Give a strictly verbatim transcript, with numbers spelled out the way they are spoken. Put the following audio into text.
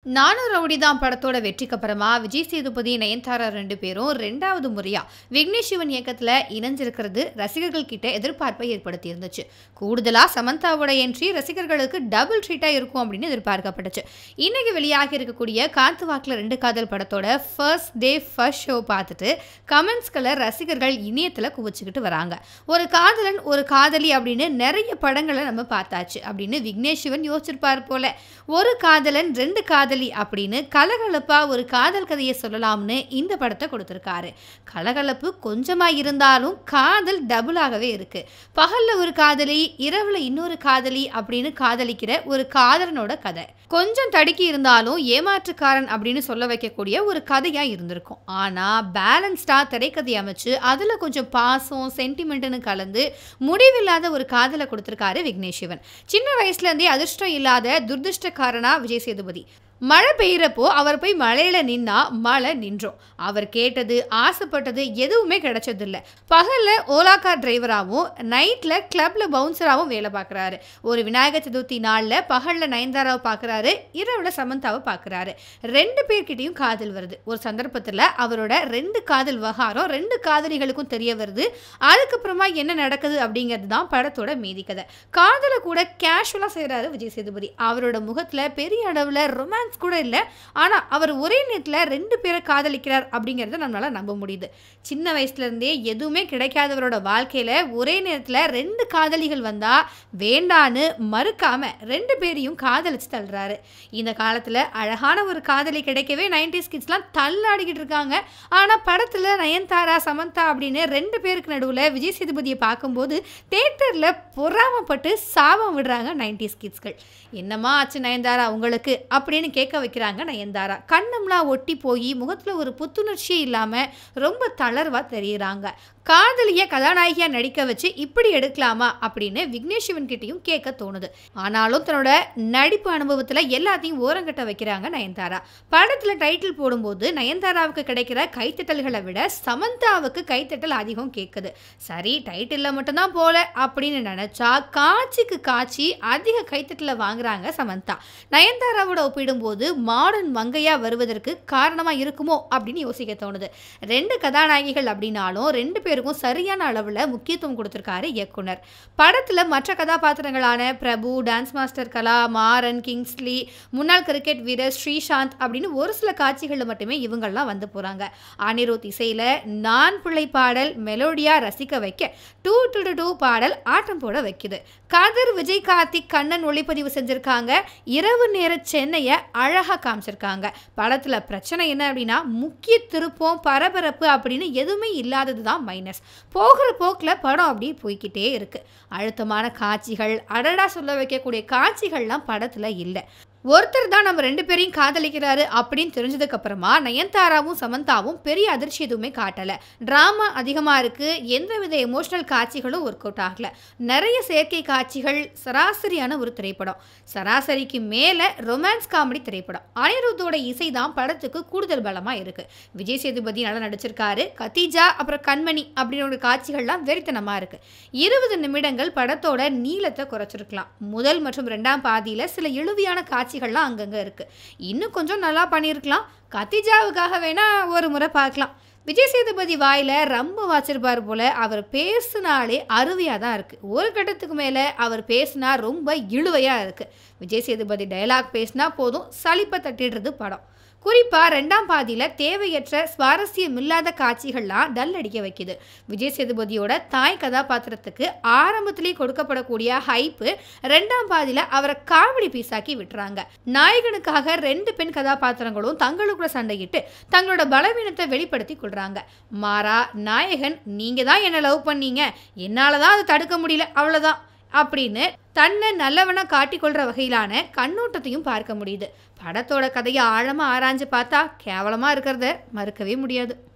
நானு ரவுடிதான் படத்தோட வெற்றிக்கு அப்புறமா விஜய் சேதுபதி நயன்தாரா ரெண்டு பேரும் ரெண்டாவது முறையா விக்னேஷ் சிவன் இயக்கத்துல இணைஞ்சிருக்கிறது ரசிகர்கள் கிட்ட எதிர்பார்ப்பை ஏற்படுத்தி இருந்துச்சு. கூடுதலா சமந்தாவோட என்ட்ரி ரசிகர்களுக்கு டபுள் ட்ரீட்டா இருக்கும் அப்படின்னு எதிர்பார்க்கப்பட்டுச்சு. இன்னைக்கு வெளியாகி இருக்கக்கூடிய காத்து வாக்குல ரெண்டு காதல் படத்தோட ஃபர்ஸ்ட் டே ஃபர்ஸ்ட் ஷோ பார்த்துட்டு கமெண்ட்ஸ்களை ரசிகர்கள் இணையத்துல குவிச்சுக்கிட்டு வராங்க. ஒரு காதலன் ஒரு காதலி அப்படின்னு நிறைய படங்களை நம்ம பார்த்தாச்சு அப்படின்னு விக்னேஷ் சிவன் யோசிச்சிருப்பார் போல. ஒரு காதலன் ரெண்டு காதலி அப்படின்னு கலகலப்பா ஒரு காதல் கதையை சொல்லலாம்னு இந்த படத்தை கொடுத்திருக்காரு. கலகலப்பு கொஞ்சமா இருந்தாலும் காதல் டபுளாகவே இருக்கு. பகல்ல ஒரு காதலி, இரவுல இன்னொரு காதலி அப்படின்னு காதலிக்கிற ஒரு காதலனோட கதை. கொஞ்சம் தடுக்கி இருந்தாலும் ஏமாற்றுக்காரன் அப்படின்னு சொல்ல வைக்கக்கூடிய ஒரு கதையா இருந்திருக்கும். ஆனா பேலன்ஸ்டா திரைக்கதை அமைச்சு அதுல கொஞ்சம் பாசம் சென்டிமெண்ட்னு கலந்து முடிவில்லாத ஒரு காதலை கொடுத்திருக்காரு விக்னேஷ் சிவன். சின்ன வயசுல இருந்தே அதிர்ஷ்டம் இல்லாத துர்திருஷ்டக்காரனா விஜய் சேதுபதி. மழை பெய்யறப்போ அவர் போய் மழையில நின்னா மழை நின்றோம். அவர் கேட்டது ஆசைப்பட்டது எதுவுமே கிடைச்சதில்லை. பகல்ல ஓலா கார் டிரைவராகவும் நைட்ல கிளப்ல பவுன்சராகவும் வேலை பார்க்குறாரு. ஒரு விநாயகர் சதுர்த்தி நாள்ல பகல்ல நயன்தாராவை பார்க்குறாரு, இரவுல சமந்தாவை பார்க்குறாரு. ரெண்டு பேர்கிட்டையும் காதல் வருது. ஒரு சந்தர்ப்பத்தில் அவரோட ரெண்டு காதல் விவகாரம் ரெண்டு காதலிகளுக்கும் தெரிய வருது. அதுக்கப்புறமா என்ன நடக்குது அப்படிங்கிறது தான் படத்தோட மீதி கதை. காதலை கூட கேஷுவலா செய்யறாரு விஜய் சேதுபதி. அவரோட முகத்துல பெரிய அளவுல ரொமான்ஸ் கூட இல்லை. ஆனால் அவர் ஒரே நேரத்தில் ரெண்டு பேரை காதலிக்கிறார் அப்படிங்கிறத நம்மளால நம்ப முடியுது. சின்ன வயசுல இருந்தே எதுவுமே கிடைக்காதவரோட வாழ்க்கையில ஒரே நேரத்தில் ரெண்டு காதலிகள் வந்தா வேண்டான்னு மறுக்காம ரெண்டு பேரையும் காதலிச்சு தள்ளுறாரு. இந்த காலத்துல அழகான ஒரு காதலி கிடைக்கவே நைன்டிஸ் கிட்ஸ்லாம் தள்ளாடிக்கிட்டு இருக்காங்க. ஆனால் படத்துல நயன்தாரா சமந்தா அப்படின்னு ரெண்டு பேருக்கு நடுவில் விஜய் சேதுபதியை பார்க்கும்போது தேட்டர்ல பொறாமப்பட்டு சாபம் விடுறாங்க நைன்டிஸ் கிட்ஸ்கள். என்னமா ஆச்சு நயன்தாரா உங்களுக்கு அப்படின்னு கேட்க வைக்கிறாங்க நயன்தாரா. கண்ணம்லாம் ஒட்டி போய் முகத்துல ஒரு புத்துணர்ச்சியே இல்லாம ரொம்ப தளர்வா தெரியுறாங்க. காதலிய கதாநாயகியா நடிக்க வச்சு இப்படி எடுக்கலாமா அப்படின்னு விக்னேஷ் சிவன் கிட்டையும் கேட்க தோணுது. ஆனாலும் தன்னோட நடிப்பு அனுபவத்துல எல்லாத்தையும் ஓரங்கட்ட வைக்கிறாங்க நயன்தாரா. படத்துல டைட்டில் போடும்போது நயன்தாராவுக்கு கிடைக்கிற கைத்தட்டல்களை விட சமந்தாவுக்கு கைத்தட்டல் அதிகம் கேட்குது. சரி டைட்டில்ல மட்டும்தான் போல அப்படின்னு நினைச்சா காட்சிக்கு காட்சி அதிக கைத்தட்டல வாங்குறாங்க சமந்தா. நயன்தாராவோட ஒப்பிடும்போது மாடர்ன் மங்கையா வருவதற்கு காரணமா இருக்குமோ அப்படின்னு யோசிக்க தோணுது. ரெண்டு கதாநாயகிகள் அப்படின்னாலும் ரெண்டு பேருக்கும் சரியான அளவுல முக்கியத்துவம் கொடுத்திருக்காரு இயக்குனர். படத்துல மற்ற கதாபாத்திரங்களான Prabhu, dance master Kala, Maaran, Kingsley, முன்னாள் கிரிக்கெட் வீரர் ஸ்ரீசாந்த் அப்படின்னு ஒரு சில காட்சிகள்ல மட்டுமே இவங்கெல்லாம் வந்து போறாங்க. அனிருத் இசையில நான் பிள்ளை பாடல் மெலோடியா ரசிக்க வைக்க டூ டு டூ பாடல் ஆட்டம் போட வைக்குது. கதிர், விஜய், கார்த்திக், கண்ணன் ஒளிப்பதிவு செஞ்சிருக்காங்க. இரவு நேர சென்னையை அழகா காமிச்சிருக்காங்க. படத்துல பிரச்சனை என்ன அப்படின்னா முக்கிய திருப்பம் பரபரப்பு அப்படின்னு எதுவுமே இல்லாதது தான் மைனஸ். போகிற போக்கில் படம் அப்படி போய்கிட்டே இருக்கு. அழுத்தமான காட்சிகள், அடடா சொல்ல வைக்கக்கூடிய காட்சிகள்லாம் படத்துல இல்லை. ஒருத்தர் தான் நம்ம ரெண்டு பேரையும் காதலிக்கிறாரு அப்படின்னு தெரிஞ்சதுக்கு அப்புறமா நயன்தாராவும் சமந்தாவும் பெரிய அதிர்ச்சி எதுவுமே காட்டல. டிராமா அதிகமா இருக்கு. எந்தவித எமோஷனல் காட்சிகளும் ஒர்க் அவுட் ஆகல. நிறைய செயற்கை காட்சிகள். சராசரியான ஒரு திரைப்படம். சராசரிக்கு மேல ரொமான்ஸ் காமெடி திரைப்படம். அனிருத்தோட இசை தான் படத்துக்கு கூடுதல் பலமா இருக்கு. விஜய் சேதுபதி நல்லா நடிச்சிருக்காரு. கத்திஜா அப்புறம் கண்மணி அப்படின்ற காட்சிகள்லாம் வெறித்தனமா இருக்கு. இருபது நிமிடங்கள் படத்தோட நீளத்தை குறைச்சிருக்கலாம். முதல் மற்றும் இரண்டாம் பாதியில சில இழுவியான காட்சி காட்சிகள்லாம் அங்கங்க இருக்கு. இன்னும் கொஞ்சம் நல்லா பண்ணியிருக்கலாம். கத்திஜாவுக்காக வேணா ஒரு முறை பார்க்கலாம். விஜய் சேதுபதி வாயில ரொம்ப வாச்சிருப்பார் போல. அவர் பேசினாலே அருவியா தான் இருக்கு. ஒரு கட்டத்துக்கு மேல அவர் பேசினா ரொம்ப இழுவையா இருக்கு. விஜய் சேதுபதி டயலாக் பேசினா போதும் சலிப்பை தட்டிடுறது படம். குறிப்பா ரெண்டாம் பாதியில தேவையற்ற சுவாரஸ்யம் இல்லாத காட்சிகள்லாம் டல் அடிக்க வைக்குது. விஜய் சேதுபதியோட தாய் கதாபாத்திரத்துக்கு ஆரம்பத்திலேயே கொடுக்கப்படக்கூடிய ஹைப்பு ரெண்டாம் பாதியில அவரை காமெடி பீஸாக்கி விட்டுறாங்க. நாயகனுக்காக ரெண்டு பெண் கதாபாத்திரங்களும் தங்களுக்குள்ள சண்டையிட்டு தங்களோட பலவீனத்தை வெளிப்படுத்தி கொள்றாங்க. மாறா நாயகன் நீங்க தான் என்ன லவ் பண்ணீங்க, என்னாலதான் அதை தடுக்க முடியல அவ்வளவுதான் அப்படின்னு தன்னை நல்லவனா காட்டிக்கொள்ற வகையிலான கண்ணோட்டத்தையும் பார்க்க முடியுது. படத்தோட கதையை ஆழமா ஆராய்ஞ்சு பார்த்தா கேவலமா இருக்கிறத மறுக்கவே முடியாது.